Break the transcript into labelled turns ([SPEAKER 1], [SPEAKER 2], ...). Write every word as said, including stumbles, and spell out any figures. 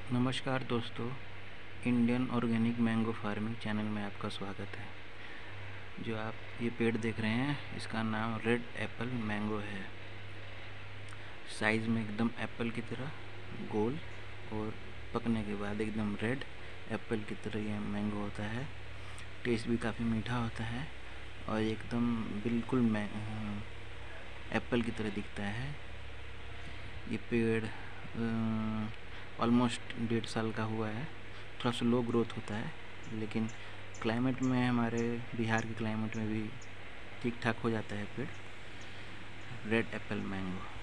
[SPEAKER 1] नमस्कार दोस्तों, Indian organic mango farming channel में आपका स्वागत है। जो आप ये पेड़ देख रहे हैं इसका नाम रेड एप्पल मैंगो है। साइज़ में एकदम एप्पल की तरह गोल और पकने के बाद एकदम रेड एप्पल की तरह ये मैंगो होता है। टेस्ट भी काफ़ी मीठा होता है और एकदम बिल्कुल मै एप्पल की तरह दिखता है। ये पेड़ ऑलमोस्ट डेढ़ साल का हुआ है। थोड़ा स्लो ग्रोथ होता है, लेकिन क्लाइमेट में हमारे बिहार के क्लाइमेट में भी ठीक ठाक हो जाता है पेड़। Red apple mango.